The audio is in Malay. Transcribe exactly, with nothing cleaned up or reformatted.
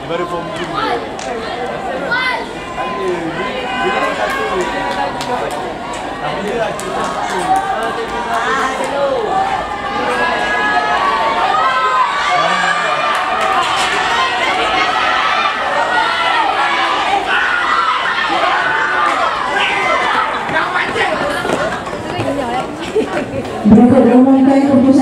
baru form two. Dia ada satu. Tapi dia ada satu. Ah, hello. Berikut diumumkan keputusan